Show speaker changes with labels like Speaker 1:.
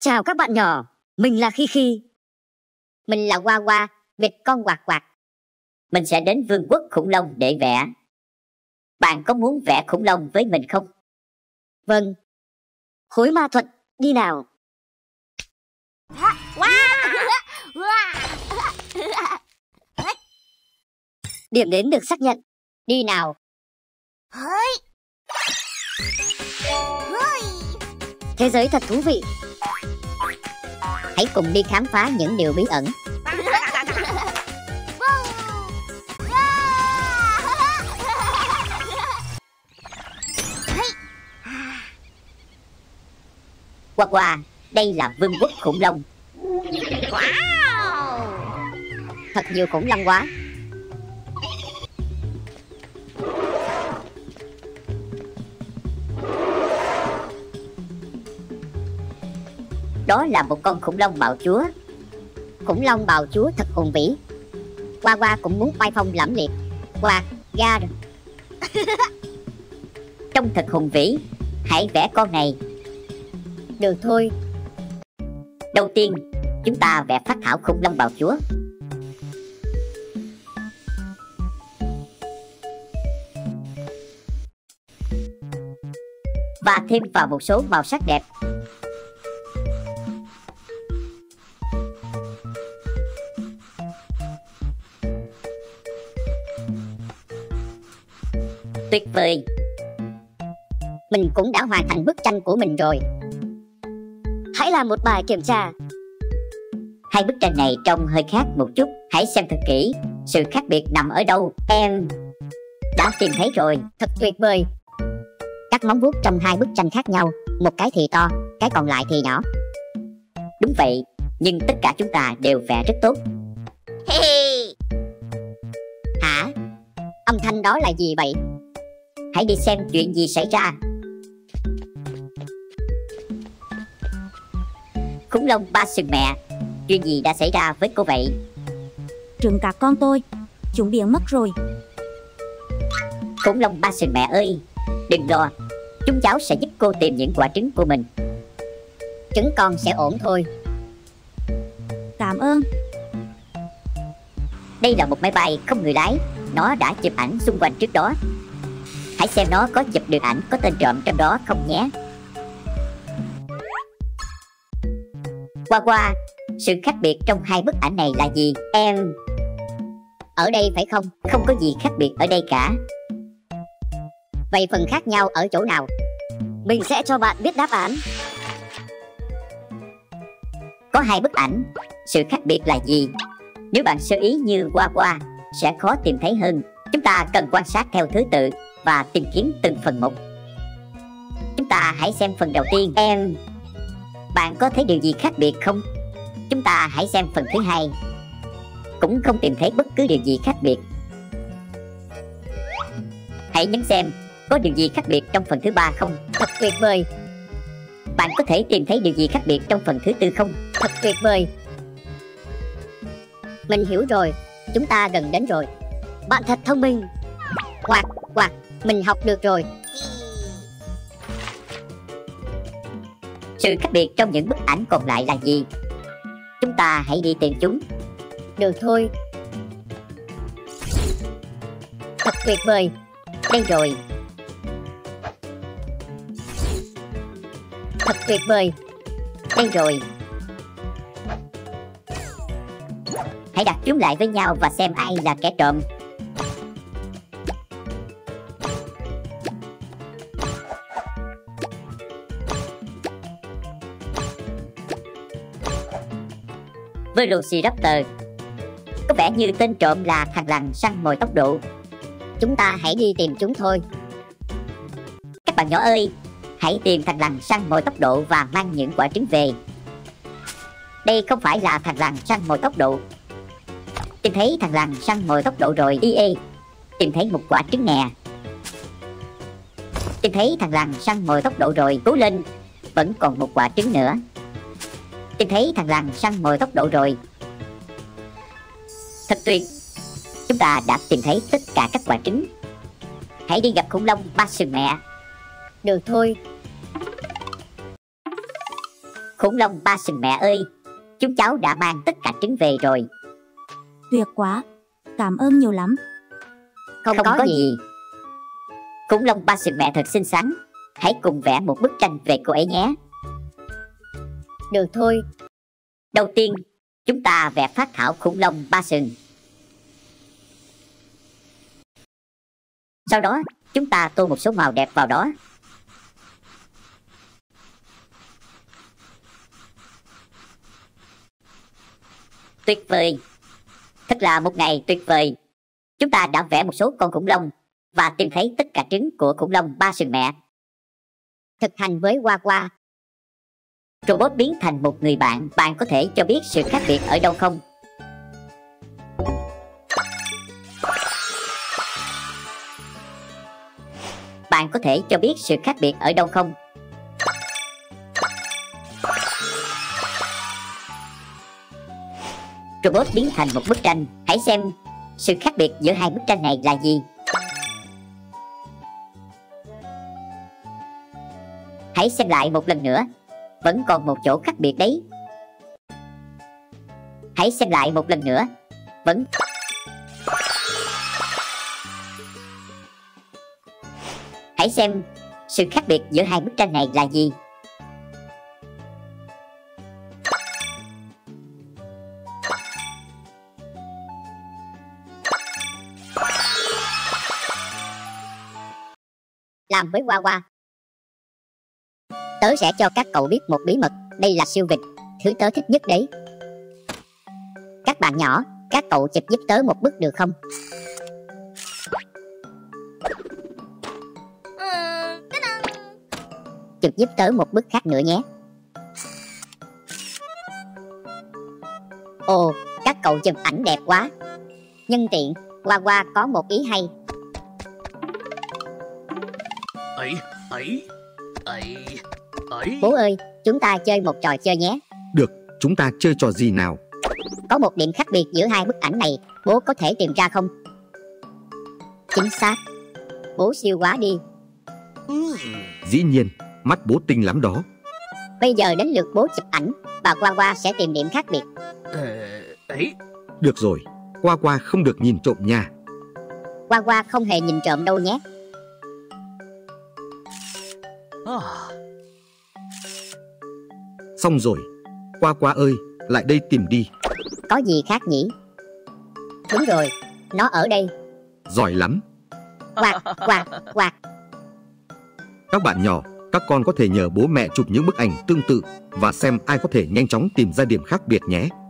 Speaker 1: Chào các bạn nhỏ, mình là Khi Khi.
Speaker 2: Mình là Hoa Hoa, vịt con quạt quạt. Mình sẽ đến vương quốc khủng long để vẽ. Bạn có muốn vẽ khủng long với mình không?
Speaker 1: Vâng. Khối ma thuật, đi nào. Điểm đến được xác nhận.
Speaker 2: Đi nào.
Speaker 1: Thế giới thật thú vị.
Speaker 2: Hãy cùng đi khám phá những điều bí ẩn. Hoa Hoa, đây là vương quốc khủng long. Thật nhiều khủng long quá. Đó là một con khủng long bạo chúa. Khủng long bạo chúa thật hùng vĩ. Hoa Hoa cũng muốn oai phong lẫm liệt. Hoa, ra rồi. Trông thật hùng vĩ. Hãy vẽ con này.
Speaker 1: Được thôi.
Speaker 2: Đầu tiên, chúng ta vẽ phác thảo khủng long bạo chúa. Và thêm vào một số màu sắc đẹp. Tuyệt vời. Mình cũng đã hoàn thành bức tranh của mình rồi.
Speaker 1: Hãy làm một bài kiểm tra.
Speaker 2: Hai bức tranh này trông hơi khác một chút. Hãy xem thật kỹ. Sự khác biệt nằm ở đâu? Em đã tìm thấy rồi.
Speaker 1: Thật tuyệt vời.
Speaker 2: Các móng vuốt trong hai bức tranh khác nhau. Một cái thì to, cái còn lại thì nhỏ. Đúng vậy, nhưng tất cả chúng ta đều vẽ rất tốt. Hả? Âm thanh đó là gì vậy? Hãy đi xem chuyện gì xảy ra. Khủng long ba sừng mẹ, chuyện gì đã xảy ra với cô vậy?
Speaker 3: Trứng các con tôi, chúng biến mất rồi.
Speaker 2: Khủng long ba sừng mẹ ơi, đừng lo, chúng cháu sẽ giúp cô tìm những quả trứng của mình. Trứng con sẽ ổn thôi.
Speaker 3: Cảm ơn.
Speaker 2: Đây là một máy bay không người lái. Nó đã chụp ảnh xung quanh trước đó. Hãy xem nó có chụp được ảnh có tên trộm trong đó không nhé. Hoa Hoa, sự khác biệt trong hai bức ảnh này là gì? Em ở đây phải không? Không có gì khác biệt ở đây cả. Vậy phần khác nhau ở chỗ nào?
Speaker 1: Mình sẽ cho bạn biết đáp án.
Speaker 2: Có hai bức ảnh. Sự khác biệt là gì? Nếu bạn sơ ý như Hoa Hoa sẽ khó tìm thấy hơn. Chúng ta cần quan sát theo thứ tự và tìm kiếm từng phần một. Chúng ta hãy xem phần đầu tiên. Em, bạn có thấy điều gì khác biệt không? Chúng ta hãy xem phần thứ hai. Cũng không tìm thấy bất cứ điều gì khác biệt. Hãy nhấn xem có điều gì khác biệt trong phần thứ ba không?
Speaker 1: Thật tuyệt vời.
Speaker 2: Bạn có thể tìm thấy điều gì khác biệt trong phần thứ tư không?
Speaker 1: Thật tuyệt vời.
Speaker 2: Mình hiểu rồi, chúng ta gần đến rồi.
Speaker 1: Bạn thật thông minh.
Speaker 2: Quạt, quạt, mình học được rồi. Sự khác biệt trong những bức ảnh còn lại là gì? Chúng ta hãy đi tìm chúng.
Speaker 1: Được thôi.
Speaker 2: Thật tuyệt vời. Đây rồi. Thật tuyệt vời. Đây rồi. Hãy đặt chúng lại với nhau và xem ai là kẻ trộm. Velociraptor. Có vẻ như tên trộm là thằng lằn săn mồi tốc độ. Chúng ta hãy đi tìm chúng thôi. Các bạn nhỏ ơi, hãy tìm thằng lằn săn mồi tốc độ và mang những quả trứng về. Đây không phải là thằng lằn săn mồi tốc độ. Tìm thấy thằng lằn săn mồi tốc độ rồi. Tìm thấy một quả trứng nè. Tìm thấy thằng lằn săn mồi tốc độ rồi. Cố lên, vẫn còn một quả trứng nữa. Tìm thấy thằng lằn săn mồi tốc độ rồi. Thật tuyệt. Chúng ta đã tìm thấy tất cả các quả trứng. Hãy đi gặp khủng long ba sừng mẹ.
Speaker 1: Được thôi.
Speaker 2: Khủng long ba sừng mẹ ơi, chúng cháu đã mang tất cả trứng về rồi.
Speaker 3: Tuyệt quá, cảm ơn nhiều lắm.
Speaker 2: Không có gì. Khủng long ba sừng mẹ thật xinh xắn. Hãy cùng vẽ một bức tranh về cô ấy nhé.
Speaker 1: Được thôi.
Speaker 2: Đầu tiên, chúng ta vẽ phác thảo khủng long ba sừng. Sau đó, chúng ta tô một số màu đẹp vào đó. Tuyệt vời. Thật là một ngày tuyệt vời. Chúng ta đã vẽ một số con khủng long và tìm thấy tất cả trứng của khủng long ba sừng mẹ.
Speaker 1: Thực hành với Qua Qua.
Speaker 2: Robot biến thành một người bạn. Bạn có thể cho biết sự khác biệt ở đâu không? Bạn có thể cho biết sự khác biệt ở đâu không? Robot biến thành một bức tranh. Hãy xem sự khác biệt giữa hai bức tranh này là gì. Hãy xem lại một lần nữa. Vẫn còn một chỗ khác biệt đấy. Hãy xem lại một lần nữa. Vẫn... Hãy xem sự khác biệt giữa hai bức tranh này là gì.
Speaker 1: Làm với Qua Qua. Tớ sẽ cho các cậu biết một bí mật. Đây là siêu vịt, thứ tớ thích nhất đấy. Các bạn nhỏ, các cậu chụp giúp tớ một bức được không? Chụp giúp tớ một bức khác nữa nhé. Ồ, các cậu chụp ảnh đẹp quá. Nhân tiện, Qua Qua có một ý hay. Bố ơi, chúng ta chơi một trò chơi nhé.
Speaker 4: Được, chúng ta chơi trò gì nào?
Speaker 1: Có một điểm khác biệt giữa hai bức ảnh này. Bố có thể tìm ra không? Chính xác. Bố siêu quá đi.
Speaker 4: Dĩ nhiên, mắt bố tinh lắm đó.
Speaker 1: Bây giờ đến lượt bố chụp ảnh và Qua Qua sẽ tìm điểm khác biệt.
Speaker 4: Được rồi, Qua Qua không được nhìn trộm nha.
Speaker 1: Qua Qua không hề nhìn trộm đâu nhé.
Speaker 4: Xong rồi, Qua Qua ơi, lại đây tìm đi.
Speaker 1: Có gì khác nhỉ? Đúng rồi, nó ở đây.
Speaker 4: Giỏi lắm.
Speaker 1: Quạt, quạt, quạt.
Speaker 4: Các bạn nhỏ, các con có thể nhờ bố mẹ chụp những bức ảnh tương tự và xem ai có thể nhanh chóng tìm ra điểm khác biệt nhé.